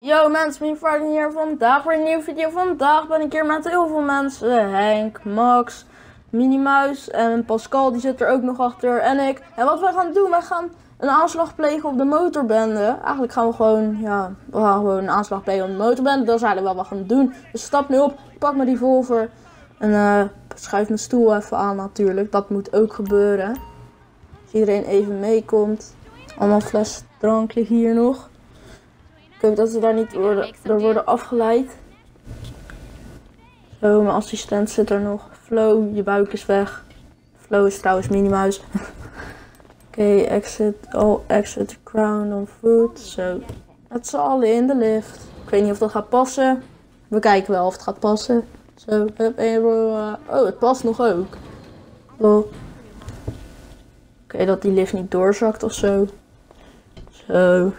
Yo mensen, Minifriday hier. Vandaag weer een nieuwe video. Vandaag ben ik hier met heel veel mensen. Henk, Max, Minimuis en Pascal, die zit er ook nog achter. En ik. En wat wij gaan doen, wij gaan een aanslag plegen op de motorbende. Eigenlijk gaan we gewoon, een aanslag plegen op de motorbende. Dat is eigenlijk wel wat we gaan doen. Dus stap nu op, pak mijn revolver en schuif mijn stoel even aan natuurlijk. Dat moet ook gebeuren. Als iedereen even meekomt. Allemaal fles drankje hier nog. Ik hoop dat we daar niet door worden afgeleid. Zo, mijn assistent zit er nog. Flo, je buik is weg. Flo is trouwens Minimuis. Oké, exit crown on foot. Zo, met z'n allen in de lift. Ik weet niet of dat gaat passen. We kijken wel of het gaat passen. Zo, oh, het past nog ook. Oké, dat die lift niet doorzakt of zo. Zo.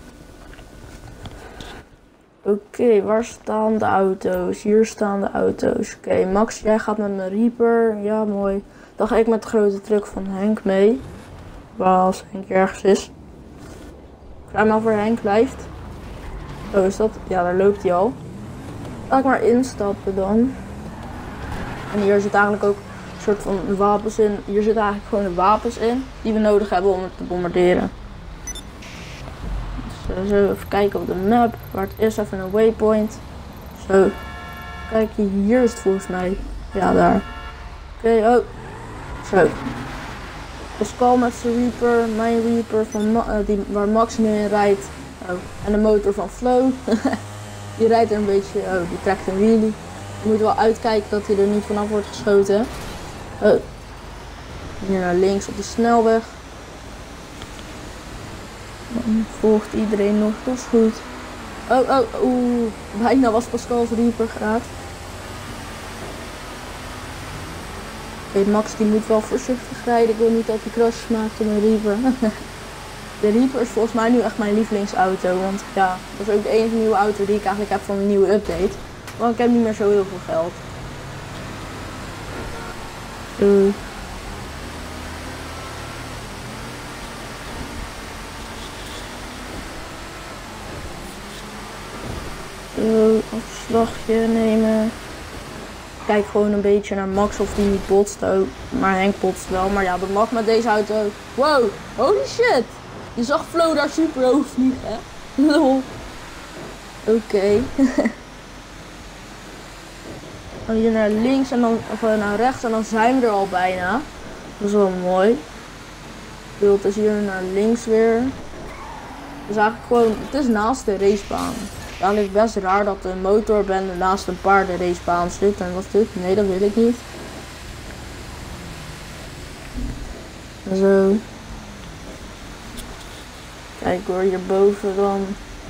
Oké, waar staan de auto's? Hier staan de auto's. Oké, Max, jij gaat met mijn Reaper. Ja, mooi. Dan ga ik met de grote truck van Henk mee. Waar als Henk ergens is. Vraag maar of er Henk blijft. Oh, is dat? Ja, daar loopt hij al. Laat ik maar instappen dan. En hier zit eigenlijk ook een soort van wapens in. Hier zitten eigenlijk gewoon de wapens in die we nodig hebben om het te bombarderen. Zo, even kijken op de map waar het is, even een waypoint. Zo, kijk hier is het volgens mij. Ja, daar. Oké, oh. Zo. Pascal met zijn Reaper, mijn Reaper van waar Max nu in rijdt. Oh. En de motor van Flo. Die rijdt er een beetje, oh, die trekt een wheelie. Je moet wel uitkijken dat hij er niet vanaf wordt geschoten. Oh. Hier naar links op de snelweg. Dan volgt iedereen nog, dat is goed. Oeh, bijna was Pascal's Reaper geraakt. Oké, Max die moet wel voorzichtig rijden, ik wil niet dat hij crashes maakt op mijn Reaper. De Reaper is volgens mij nu echt mijn lievelingsauto, want ja, dat is ook de enige nieuwe auto die ik eigenlijk heb van een nieuwe update. Want ik heb niet meer zo heel veel geld. Afslagje nemen. Kijk gewoon een beetje naar Max of die niet botst ook. Maar Henk botst wel. Maar ja, dat mag met deze auto. Wow, holy shit. Je zag Flo daar super hoog vliegen, hè? Lol. Oké. Dan hier naar links en dan of naar rechts en dan zijn we er al bijna. Dat is wel mooi. Het beeld is hier naar links weer. Het is eigenlijk gewoon, het is naast de racebaan. Eigenlijk best raar dat de motorbende naast een paardenracebaan zit. En wat is dit? Nee, dat wil ik niet. Zo. Kijk hoor, hierboven dan.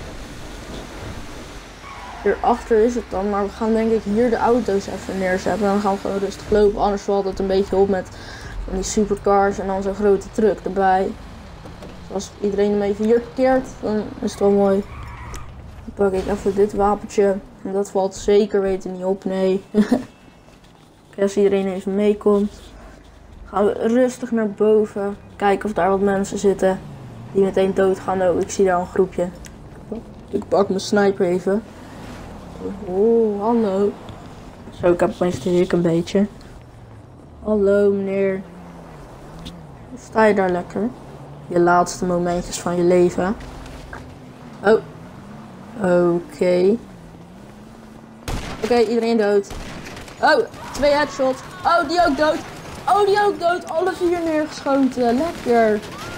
Hierachter is het dan, maar we gaan denk ik hier de auto's even neerzetten. En dan gaan we gewoon rustig lopen, anders valt het een beetje op met van die supercars en dan zo'n grote truck erbij. Dus als iedereen hem even hier keert, dan is het wel mooi. Dan pak ik even dit wapentje. En dat valt zeker weten niet op, nee. Oké, als iedereen even meekomt, gaan we rustig naar boven. Kijken of daar wat mensen zitten die meteen doodgaan. Oh, ik zie daar een groepje. Ik pak mijn sniper even. Oh, hallo. Zo, ik heb mijn strik een beetje. Hallo meneer. Sta je daar lekker? Je laatste momentjes van je leven. Oh. Oké, iedereen dood. Oh, 2 headshots. Oh, die ook dood. Oh, die ook dood. Alle 4 neergeschoten. Lekker.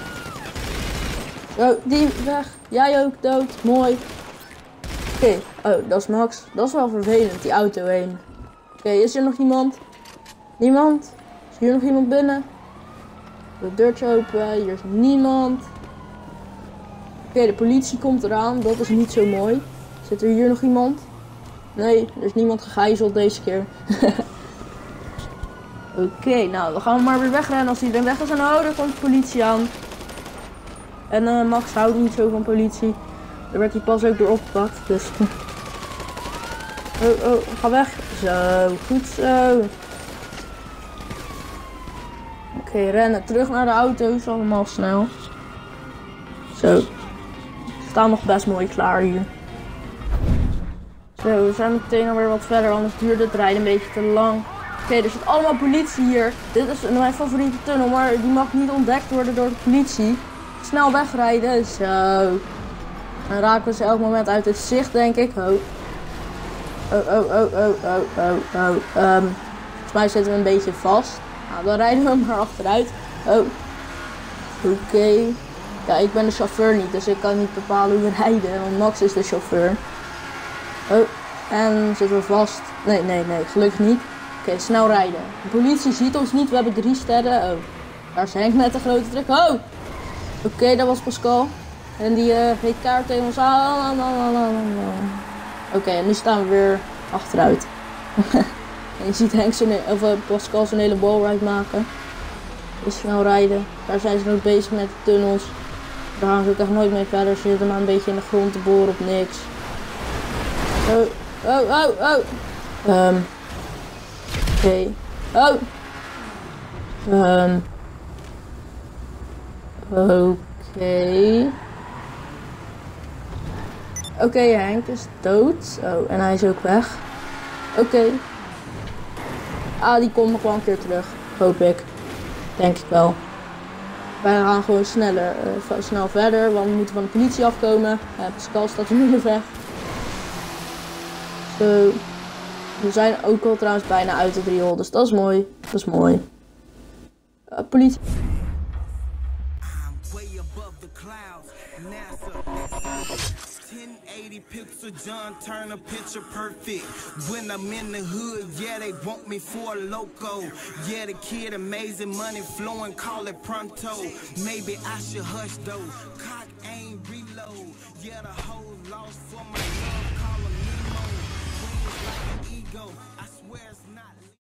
Oh, die weg. Jij ook dood. Mooi. Oké, oh, dat is Max. Dat is wel vervelend, die auto heen. Oké, is er nog iemand? Niemand? Is hier nog iemand binnen? De deurtje open. Hier is niemand. Oké, de politie komt eraan. Dat is niet zo mooi. Zit er hier nog iemand? Nee, er is niemand gegijzeld deze keer. Oké, nou, dan gaan we maar weer wegrennen als iedereen weg is. En oh, daar komt de politie aan. En Max houdt niet zo van politie. Daar werd hij pas ook door opgepakt, dus... Oh, ga weg. Zo, goed zo. Oké, rennen terug naar de auto's, allemaal snel. Zo. Staan nog best mooi klaar hier. Zo, we zijn meteen alweer wat verder, anders duurde het rijden een beetje te lang. Oké, er zit allemaal politie hier. Dit is mijn favoriete tunnel, maar die mag niet ontdekt worden door de politie. Snel wegrijden, zo. Dan raken we ze elk moment uit het zicht, denk ik. Oh. Volgens mij zitten we een beetje vast. Nou, dan rijden we maar achteruit. Oh. Oké. Ja, ik ben de chauffeur niet, dus ik kan niet bepalen hoe we rijden, want Max is de chauffeur. Oh, en zitten we vast? Nee, gelukkig niet. Oké, snel rijden. De politie ziet ons niet, we hebben 3 sterren. Oh, daar is Henk met een grote truck. Oh! Oké, dat was Pascal. En die reed kaart tegen ons aan. Oké, en nu staan we weer achteruit. En je ziet Henk Pascal zijn hele wallride maken. Dus snel rijden. Daar zijn ze nog bezig met de tunnels. Daar gaan ze ook echt nooit mee verder. Ze zitten maar een beetje in de grond te boren op niks. Oké. Oh. Oké. Oké, Henk is dood. Oh, en hij is ook weg. Oké. Ah, die komt nog wel een keer terug. Hoop ik. Denk ik wel. Wij gaan gewoon snel verder, want we moeten van de politie afkomen. Pascal staat er nu in de weg. Zo. We zijn ook al trouwens bijna uit het riool, dus dat is mooi. Dat is mooi. Politie. 1080 pixel John Turner picture perfect. When I'm in the hood, yeah, they want me for a loco. Yeah, the kid amazing, money flowing, call it pronto. Maybe I should hush though. Cock aim reload. Yeah, the whole lost for my love, call him Nemo. Queens like an ego. I swear it's not.